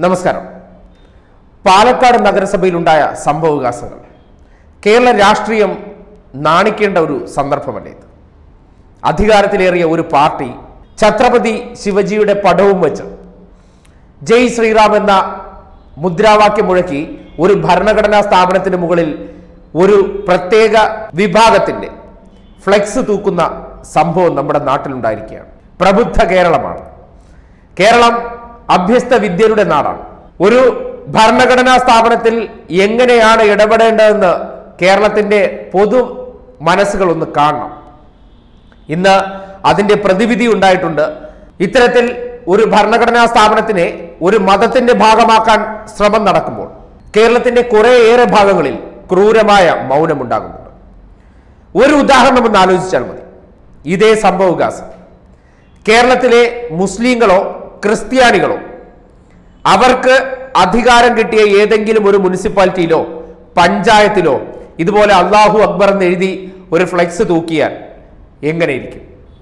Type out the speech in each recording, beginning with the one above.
നമസ്കാരം. പാലക്കാട് നഗരസഭയിലുണ്ടായ സംഭവവികാസങ്ങൾ കേരള രാഷ്ട്രീയം നാണിക്കേണ്ട ഒരു സന്ദർഭമല്ലേ ഇത്? അധികാരത്തിലേറിയ ഒരു പാർട്ടി ഛത്രപതി ശിവജിയുടെ പടവും വെച്ച് ജയ് ശ്രീറാം എന്ന മുദ്രാവാക്യം മുഴക്കി ഒരു ഭരണഘടനാ സ്ഥാപനത്തിന് മുകളിൽ ഒരു പ്രത്യേക വിഭാഗത്തിന്റെ ഫ്ലെക്സ് തൂക്കുന്ന സംഭവം നമ്മുടെ നാട്ടിലുണ്ടായിരിക്കുകയാണ്. പ്രബുദ്ധ കേരളമാണ്. കേരളം അഭ്യസ്ത വിദ്യരുടെ നാടാണ്. ഒരു ഭരണഘടനാ സ്ഥാപനത്തിൽ എങ്ങനെയാണ് ഇടപെടേണ്ടതെന്ന് കേരളത്തിന്റെ പൊതു മനസ്സുകൾ ഒന്ന് കാണണം. ഇന്ന് അതിന്റെ പ്രതിവിധി ഉണ്ടായിട്ടുണ്ട്. ഇത്തരത്തിൽ ഒരു ഭരണഘടനാ സ്ഥാപനത്തിനെ ഒരു മതത്തിന്റെ ഭാഗമാക്കാൻ ശ്രമം നടക്കുമ്പോൾ കേരളത്തിന്റെ കുറേയേറെ ഭാഗങ്ങളിൽ ക്രൂരമായ മൗനമുണ്ടാകുന്നുണ്ട്. ഒരു ഉദാഹരണം ഒന്ന് ആലോചിച്ചാൽ മതി. ഇതേ സംഭവവികാസം കേരളത്തിലെ മുസ്ലിങ്ങളോ ക്രിസ്ത്യാനികളോ അവർക്ക് അധികാരം കിട്ടിയ ഏതെങ്കിലും ഒരു മുനിസിപ്പാലിറ്റിയിലോ പഞ്ചായത്തിലോ ഇതുപോലെ അല്ലാഹു അക്ബർ എന്ന് എഴുതി ഒരു ഫ്ലെക്സ് തൂക്കിയാൽ എങ്ങനെയിരിക്കും?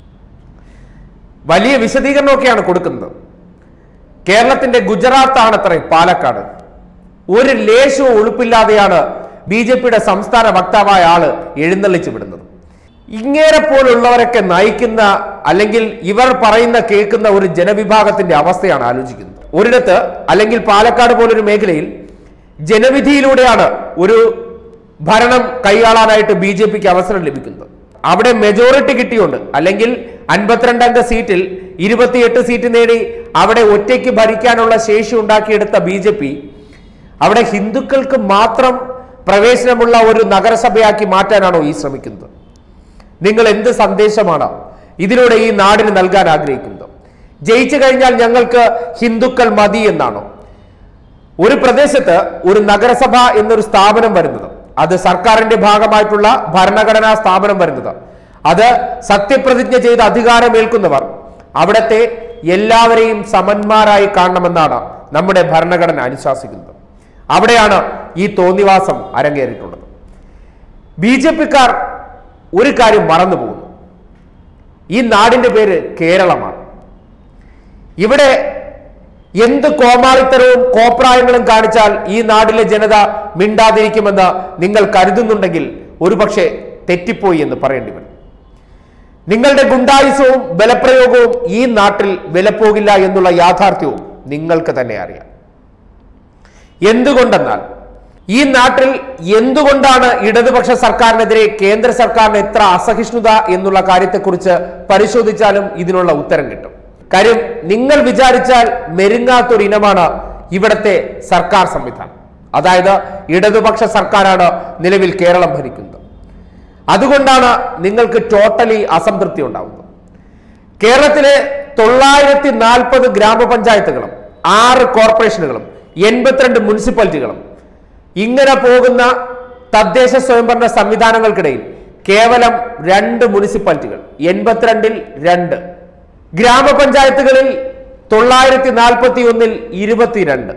വലിയ വിശദീകരണമൊക്കെയാണ് കൊടുക്കുന്നത്. കേരളത്തിന്റെ ഗുജറാത്താണത്രേ പാലക്കാട്. ഒരു ലേശവും ഉളുപ്പില്ലാതെയാണ് BJPയുടെ സംസ്ഥാന വക്താവായ ആള് എഴുന്നള്ളിച്ചു വിടുന്നത്. ഇങ്ങേരെ പോലുള്ളവരൊക്കെ നയിക്കുന്ന അല്ലെങ്കിൽ ഇവർ പറയുന്ന കേൾക്കുന്ന ഒരു ജനവിഭാഗത്തിന്റെ അവസ്ഥയാണ് ആലോചിക്കുന്നത്. ഒരിടത്ത് അല്ലെങ്കിൽ പാലക്കാട് പോലൊരു മേഖലയിൽ ജനവിധിയിലൂടെയാണ് ഒരു ഭരണം കൈയാളാനായിട്ട് BJPക്ക് അവസരം ലഭിക്കുന്നത്. അവിടെ മെജോറിറ്റി കിട്ടിയുണ്ട്. അല്ലെങ്കിൽ 52 അംഗ സീറ്റിൽ 28 സീറ്റ് നേടി അവിടെ ഒറ്റയ്ക്ക് ഭരിക്കാനുള്ള ശേഷി ഉണ്ടാക്കിയെടുത്ത BJP അവിടെ ഹിന്ദുക്കൾക്ക് മാത്രം പ്രവേശനമുള്ള ഒരു നഗരസഭയാക്കി മാറ്റാനാണോ ഈ ശ്രമിക്കുന്നത്? നിങ്ങൾ എന്ത് സന്ദേശമാണ് ഇതിലൂടെ ഈ നാടിന് നൽകാൻ ആഗ്രഹിക്കുന്നത്? ജയിച്ചു കഴിഞ്ഞാൽ ഞങ്ങൾക്ക് ഹിന്ദുക്കൾ മതി എന്നാണോ? ഒരു പ്രദേശത്ത് ഒരു നഗരസഭ എന്നൊരു സ്ഥാപനം വരുന്നത്, അത് സർക്കാരിന്റെ ഭാഗമായിട്ടുള്ള ഭരണഘടനാ സ്ഥാപനം വരുന്നത്, അത് സത്യപ്രതിജ്ഞ ചെയ്ത് അധികാരമേൽക്കുന്നവർ അവിടത്തെ എല്ലാവരെയും സമന്മാരായി കാണണമെന്നാണ് നമ്മുടെ ഭരണഘടന അനുശാസിക്കുന്നത്. അവിടെയാണ് ഈ തോന്നിവാസം അരങ്ങേറിയിട്ടുള്ളത്. BJPക്കാർ ഒരു കാര്യം മറന്നു പോകുന്നു. ഈ നാടിന്റെ പേര് കേരളമാണ്. ഇവിടെ എന്ത് കോമാളിത്തരവും കോപ്രായങ്ങളും കാണിച്ചാൽ ഈ നാട്ടിലെ ജനത മിണ്ടാതിരിക്കുമെന്ന് നിങ്ങൾ കരുതുന്നുണ്ടെങ്കിൽ ഒരുപക്ഷെ തെറ്റിപ്പോയി എന്ന് പറയേണ്ടി വരും. നിങ്ങളുടെ ഗുണ്ടായുസവും ബലപ്രയോഗവും ഈ നാട്ടിൽ വിലപ്പോകില്ല എന്നുള്ള യാഥാർത്ഥ്യവും നിങ്ങൾക്ക് തന്നെ അറിയാം. എന്തുകൊണ്ടെന്നാൽ ഈ നാട്ടിൽ എന്തുകൊണ്ടാണ് ഇടതുപക്ഷ സർക്കാരിനെതിരെ കേന്ദ്ര സർക്കാരിന് എത്ര അസഹിഷ്ണുത എന്നുള്ള കാര്യത്തെക്കുറിച്ച് പരിശോധിച്ചാലും ഇതിനുള്ള ഉത്തരം കിട്ടും. കാര്യം നിങ്ങൾ വിചാരിച്ചാൽ മെരുങ്ങാത്തൊരു ഇനമാണ് ഇവിടത്തെ സർക്കാർ സംവിധാനം. അതായത് ഇടതുപക്ഷ സർക്കാരാണ് നിലവിൽ കേരളം ഭരിക്കുന്നത്. അതുകൊണ്ടാണ് നിങ്ങൾക്ക് ടോട്ടലി അസംതൃപ്തി ഉണ്ടാവുന്നത്. കേരളത്തിലെ 940 ഗ്രാമപഞ്ചായത്തുകളും 6 കോർപ്പറേഷനുകളും 82 മുനിസിപ്പാലിറ്റികളും ഇങ്ങനെ പോകുന്ന തദ്ദേശ സ്വയംഭരണ സംവിധാനങ്ങൾക്കിടയിൽ കേവലം 2 മുനിസിപ്പാലിറ്റികൾ, 82-ൽ 2 ഗ്രാമപഞ്ചായത്തുകളിൽ 941-ൽ 22,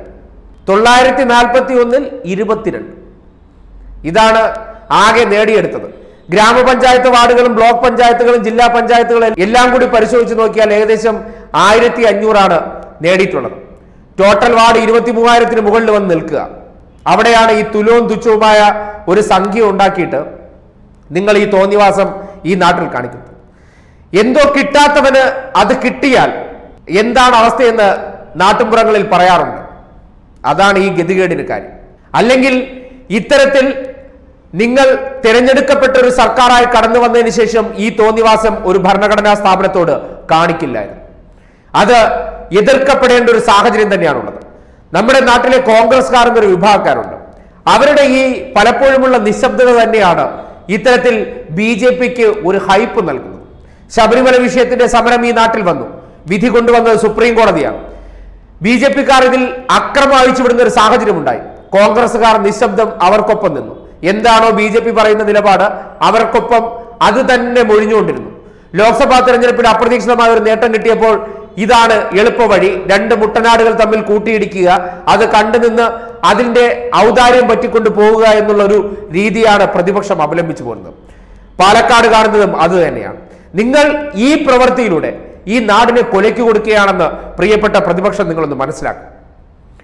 941-ൽ 22. ഇതാണ് ആകെ നേടിയെടുത്തത്. ഗ്രാമപഞ്ചായത്ത് വാർഡുകളും ബ്ലോക്ക് പഞ്ചായത്തുകളും ജില്ലാ പഞ്ചായത്തുകളും എല്ലാം കൂടി പരിശോധിച്ച് നോക്കിയാൽ ഏകദേശം 1500 നേടിയിട്ടുള്ളത്. ടോട്ടൽ വാർഡ് 23,000-ന് മുകളിൽ വന്ന് നിൽക്കുക. അവിടെയാണ് ഈ തുലവും തുച്ഛവുമായ ഒരു സംഖ്യ ഉണ്ടാക്കിയിട്ട് നിങ്ങൾ ഈ തോന്നിവാസം ഈ നാട്ടിൽ കാണിക്കുന്നത്. എന്തോ കിട്ടാത്തവന് അത് കിട്ടിയാൽ എന്താണ് അവസ്ഥയെന്ന് നാട്ടുമ്പുറങ്ങളിൽ പറയാറുണ്ട്. അതാണ് ഈ ഗതികേടിന് കാര്യം. അല്ലെങ്കിൽ ഇത്തരത്തിൽ നിങ്ങൾ തിരഞ്ഞെടുക്കപ്പെട്ട ഒരു സർക്കാരായി കടന്നു വന്നതിന് ശേഷം ഈ തോന്നിവാസം ഒരു ഭരണഘടനാ സ്ഥാപനത്തോട് കാണിക്കില്ലായിരുന്നു. അത് എതിർക്കപ്പെടേണ്ട ഒരു സാഹചര്യം തന്നെയാണുള്ളത്. നമ്മുടെ നാട്ടിലെ കോൺഗ്രസ്കാർ എന്നൊരു വിഭാഗക്കാരുണ്ട്. അവരുടെ ഈ പലപ്പോഴുമുള്ള നിശബ്ദത തന്നെയാണ് ഇത്തരത്തിൽ BJPക്ക് ഒരു ഹൈപ്പ് നൽകുന്നത്. ശബരിമല വിഷയത്തിന്റെ സമരം ഈ നാട്ടിൽ വന്നു. വിധി കൊണ്ടുവന്നത് സുപ്രീം കോടതിയാണ്. BJPക്കാർ ഇതിൽ അക്രമം അഴിച്ചുവിടുന്ന ഒരു സാഹചര്യം ഉണ്ടായി. കോൺഗ്രസ്സുകാർ നിശബ്ദം അവർക്കൊപ്പം നിന്നു. എന്താണോ BJP പറയുന്ന നിലപാട് അവർക്കൊപ്പം അത് തന്നെ മൊഴിഞ്ഞുകൊണ്ടിരുന്നു. ലോക്സഭാ തെരഞ്ഞെടുപ്പിൽ അപ്രതീക്ഷിതമായ ഒരു നേട്ടം കിട്ടിയപ്പോൾ ഇതാണ് എളുപ്പവഴി, 2 മുട്ടനാടുകൾ തമ്മിൽ കൂട്ടിയിടിക്കുക, അത് കണ്ടുനിന്ന് അതിന്റെ ഔദാര്യം പറ്റിക്കൊണ്ട് പോവുക എന്നുള്ള ഒരു രീതിയാണ് പ്രതിപക്ഷം അവലംബിച്ചു പോകുന്നത്. പാലക്കാട് കാണുന്നതും അത് തന്നെയാണ്. നിങ്ങൾ ഈ പ്രവൃത്തിയിലൂടെ ഈ നാടിനെ കൊലയ്ക്ക് കൊടുക്കുകയാണെന്ന് പ്രിയപ്പെട്ട പ്രതിപക്ഷം നിങ്ങളൊന്ന് മനസ്സിലാക്കും.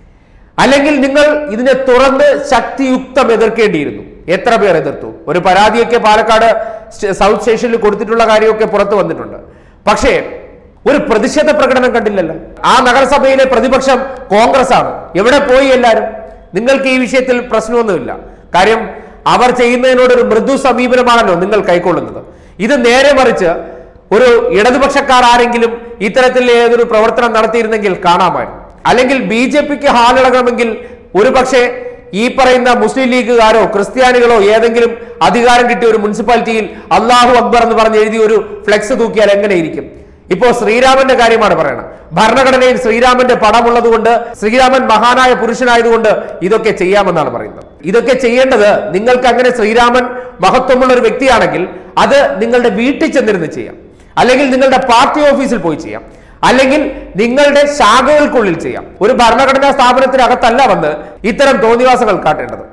അല്ലെങ്കിൽ നിങ്ങൾ ഇതിനെ തുറന്ന് ശക്തിയുക്തം എതിർക്കേണ്ടിയിരുന്നു. എത്ര പേർ എതിർത്തു? ഒരു പരാതിയൊക്കെ പാലക്കാട് സൗത്ത് സ്റ്റേഷനിൽ കൊടുത്തിട്ടുള്ള കാര്യമൊക്കെ പുറത്തു വന്നിട്ടുണ്ട്. പക്ഷേ ഒരു പ്രതിഷേധ പ്രകടനം കണ്ടില്ലല്ലോ. ആ നഗരസഭയിലെ പ്രതിപക്ഷം കോൺഗ്രസ് ആണ്. എവിടെ പോയി എല്ലാവരും? നിങ്ങൾക്ക് ഈ വിഷയത്തിൽ പ്രശ്നമൊന്നുമില്ല. കാര്യം അവർ ചെയ്യുന്നതിനോട് ഒരു മൃദു സമീപനമാണല്ലോ നിങ്ങൾ കൈക്കൊള്ളുന്നത്. ഇത് നേരെ മറിച്ച് ഒരു ഇടതുപക്ഷക്കാർ ആരെങ്കിലും ഇത്തരത്തിൽ ഏതൊരു പ്രവർത്തനം നടത്തിയിരുന്നെങ്കിൽ കാണാമായിരുന്നു. അല്ലെങ്കിൽ BJPക്ക് ഹാലിളകണമെങ്കിൽ ഒരുപക്ഷെ ഈ പറയുന്ന മുസ്ലിം ലീഗുകാരോ ക്രിസ്ത്യാനികളോ ഏതെങ്കിലും അധികാരം കിട്ടിയ ഒരു മുനിസിപ്പാലിറ്റിയിൽ അല്ലാഹു അക്ബർ എന്ന് പറഞ്ഞ് എഴുതി ഒരു ഫ്ലെക്സ് തൂക്കിയാൽ എങ്ങനെയിരിക്കും? ഇപ്പോ ശ്രീരാമന്റെ കാര്യമാണ് പറയണം. ഭരണഘടനയിൽ ശ്രീരാമന്റെ പടമുള്ളത് കൊണ്ട്, ശ്രീരാമൻ മഹാനായ പുരുഷനായതുകൊണ്ട് ഇതൊക്കെ ചെയ്യാമെന്നാണ് പറയുന്നത്. ഇതൊക്കെ ചെയ്യേണ്ടത് നിങ്ങൾക്ക് അങ്ങനെ ശ്രീരാമൻ മഹത്വമുള്ള ഒരു വ്യക്തിയാണെങ്കിൽ അത് നിങ്ങളുടെ വീട്ടിൽ ചെന്നിരുന്ന് ചെയ്യാം, അല്ലെങ്കിൽ നിങ്ങളുടെ പാർട്ടി ഓഫീസിൽ പോയി ചെയ്യാം, അല്ലെങ്കിൽ നിങ്ങളുടെ ശാഖകൾക്കുള്ളിൽ ചെയ്യാം. ഒരു ഭരണഘടനാ സ്ഥാപനത്തിനകത്തല്ല വന്ന് ഇത്തരം തോന്നിവാസങ്ങൾ കാട്ടേണ്ടത്.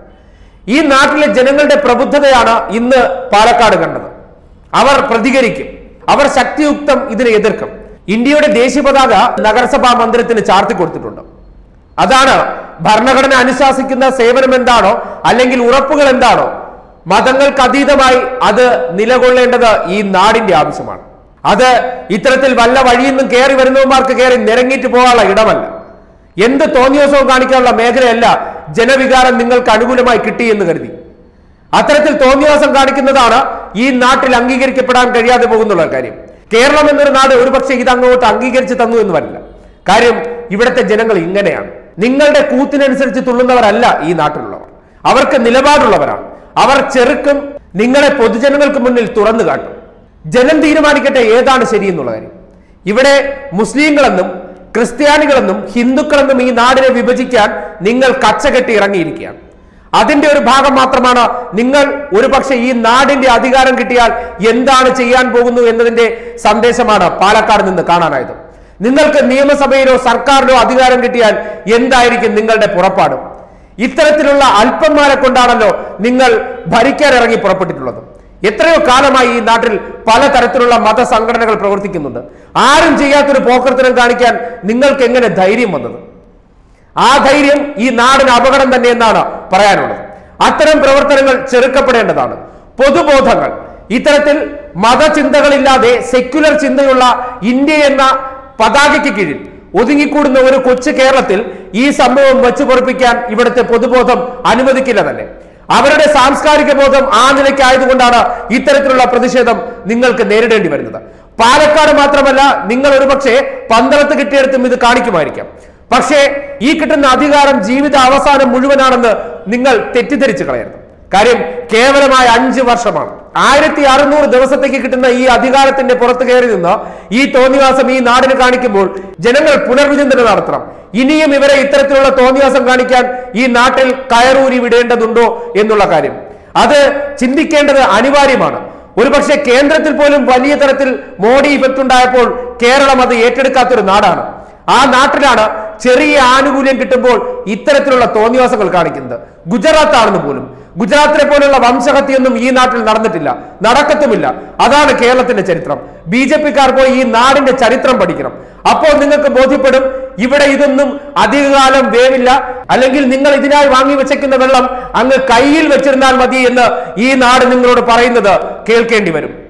ഈ നാട്ടിലെ ജനങ്ങളുടെ പ്രബുദ്ധതയാണ് ഇന്ന് പാലക്കാട് കണ്ടത്. അവർ പ്രതികരിക്കും, അവർ ശക്തിയുക്തം ഇതിനെ എതിർക്കും. ഇന്ത്യയുടെ ദേശീയ പതാക നഗരസഭാ മന്ദിരത്തിന് ചാർത്തി കൊടുത്തിട്ടുണ്ട്. അതാണ് ഭരണഘടന അനുശാസിക്കുന്ന സേവനം എന്താണോ, അല്ലെങ്കിൽ ഉറപ്പുകൾ എന്താണോ, മതങ്ങൾക്ക് അതീതമായി അത് നിലകൊള്ളേണ്ടത് ഈ നാടിന്റെ ആവശ്യമാണ്. അത് ഇത്തരത്തിൽ വല്ല വഴിയിൽ നിന്നും കയറി വരുന്നവന്മാർക്ക് കയറി നിരങ്ങിയിട്ട് പോകാനുള്ള ഇടമല്ല. എന്ത് തോന്നിയോസവും കാണിക്കാനുള്ള മേഖലയല്ല ജനവികാരം നിങ്ങൾക്ക് അനുകൂലമായി കിട്ടി എന്ന് കരുതി അത്തരത്തിൽ തോന്നിവാസം കാണിക്കുന്നതാണ് ഈ നാട്ടിൽ അംഗീകരിക്കപ്പെടാൻ കഴിയാതെ പോകുന്നുള്ള കാര്യം. കേരളം എന്നൊരു നാട് ഒരുപക്ഷെ ഇത് അങ്ങോട്ട് അംഗീകരിച്ച് തന്നു എന്ന് വരില്ല. കാര്യം ഇവിടുത്തെ ജനങ്ങൾ ഇങ്ങനെയാണ്. നിങ്ങളുടെ കൂത്തിനനുസരിച്ച് തുള്ളുന്നവരല്ല ഈ നാട്ടിലുള്ളവർ. അവർക്ക് നിലപാടുള്ളവരാണ്. അവർ ചെറുക്കും, നിങ്ങളെ പൊതുജനങ്ങൾക്ക് മുന്നിൽ തുറന്നു കാട്ടും. ജനം തീരുമാനിക്കട്ടെ ഏതാണ് ശരിയെന്നുള്ള കാര്യം. ഇവിടെ മുസ്ലിങ്ങളെന്നും ക്രിസ്ത്യാനികളെന്നും ഹിന്ദുക്കളെന്നും ഈ നാടിനെ വിഭജിക്കാൻ നിങ്ങൾ കച്ചകെട്ടി ഇറങ്ങിയിരിക്കുകയാണ്. അതിന്റെ ഒരു ഭാഗം മാത്രമാണ് നിങ്ങൾ ഒരുപക്ഷെ ഈ നാടിന്റെ അധികാരം കിട്ടിയാൽ എന്താണ് ചെയ്യാൻ പോകുന്നു എന്നതിന്റെ സന്ദേശമാണ് പാലക്കാട് നിന്ന് കാണാനായത്. നിങ്ങൾക്ക് നിയമസഭയിലോ സർക്കാരിലോ അധികാരം കിട്ടിയാൽ എന്തായിരിക്കും നിങ്ങളുടെ പുറപ്പാട്? ഇത്തരത്തിലുള്ള അല്പന്മാരെ കൊണ്ടാണല്ലോ നിങ്ങൾ ഭരിക്കാൻ ഇറങ്ങി പുറപ്പെട്ടിട്ടുള്ളത്. എത്രയോ കാലമായി ഈ നാട്ടിൽ പലതരത്തിലുള്ള മതസംഘടനകൾ പ്രവർത്തിക്കുന്നുണ്ട്. ആരും ചെയ്യാത്തൊരു പോക്കർത്തനം കാണിക്കാൻ നിങ്ങൾക്ക് എങ്ങനെ ധൈര്യം വന്നത്? ആ ധൈര്യം ഈ നാടിന് അപകടം തന്നെ എന്നാണ് പറയാനുള്ളത്. അത്തരം പ്രവർത്തനങ്ങൾ ചെറുക്കപ്പെടേണ്ടതാണ്. പൊതുബോധങ്ങൾ ഇത്തരത്തിൽ മതചിന്തകളില്ലാതെ സെക്യുലർ ചിന്തയുള്ള ഇന്ത്യ എന്ന പതാകയ്ക്ക് കീഴിൽ ഒതുങ്ങിക്കൂടുന്ന ഒരു കൊച്ചു കേരളത്തിൽ ഈ സംഭവം വെച്ചു പൊറപ്പിക്കാൻ ഇവിടുത്തെ പൊതുബോധം അനുവദിക്കില്ല തന്നെ. അവരുടെ സാംസ്കാരിക ബോധം ആ നിലയ്ക്കായതുകൊണ്ടാണ് ഇത്തരത്തിലുള്ള പ്രതിഷേധം നിങ്ങൾക്ക് നേരിടേണ്ടി വരുന്നത്. പാലക്കാട് മാത്രമല്ല, നിങ്ങൾ ഒരുപക്ഷെ പന്തളത്ത് കിട്ടിയെടുത്തും ഇത് കാണിക്കുമായിരിക്കാം. പക്ഷേ ഈ കിട്ടുന്ന അധികാരം ജീവിത അവസാനം മുഴുവനാണെന്ന് നിങ്ങൾ തെറ്റിദ്ധരിച്ചു കളയരുത്. കാര്യം കേവലമായ 5 വർഷമാണ്. 1600 ദിവസത്തേക്ക് കിട്ടുന്ന ഈ അധികാരത്തിന്റെ പുറത്ത് കയറി നിന്ന് ഈ തോന്നിവാസം ഈ നാടിന് കാണിക്കുമ്പോൾ ജനങ്ങൾ പുനർവിചിന്തനം നടത്തണം. ഇനിയും ഇവരെ ഇത്തരത്തിലുള്ള തോന്നിവാസം കാണിക്കാൻ ഈ നാട്ടിൽ കയറൂരി വിടേണ്ടതുണ്ടോ എന്നുള്ള കാര്യം അത് ചിന്തിക്കേണ്ടത് അനിവാര്യമാണ്. ഒരുപക്ഷെ കേന്ദ്രത്തിൽ പോലും വലിയ തരത്തിൽ മോഡി ഇഫക്റ്റ് ഉണ്ടായപ്പോൾ കേരളം അത് ഏറ്റെടുക്കാത്തൊരു നാടാണ്. ആ നാട്ടിലാണ് ചെറിയ ആനുകൂല്യം കിട്ടുമ്പോൾ ഇത്തരത്തിലുള്ള തോന്നിവാസങ്ങൾ കാണിക്കുന്നത്. ഗുജറാത്ത് ആണെന്ന് പോലും. ഗുജറാത്തിനെ പോലുള്ള വംശഹത്യയൊന്നും ഈ നാട്ടിൽ നടന്നിട്ടില്ല, നടക്കത്തുമില്ല. അതാണ് കേരളത്തിന്റെ ചരിത്രം. BJPക്കാർ പോയി ഈ നാടിന്റെ ചരിത്രം പഠിക്കണം. അപ്പോൾ നിങ്ങൾക്ക് ബോധ്യപ്പെടും ഇവിടെ ഇതൊന്നും അധികകാലം വേവില്ല, അല്ലെങ്കിൽ നിങ്ങൾ ഇതിനായി വാങ്ങി വെച്ചേക്കുന്ന വെള്ളം അങ്ങ് കയ്യിൽ വെച്ചിരുന്നാൽ മതി എന്ന് ഈ നാട് നിങ്ങളോട് പറയുന്നത് കേൾക്കേണ്ടി വരും.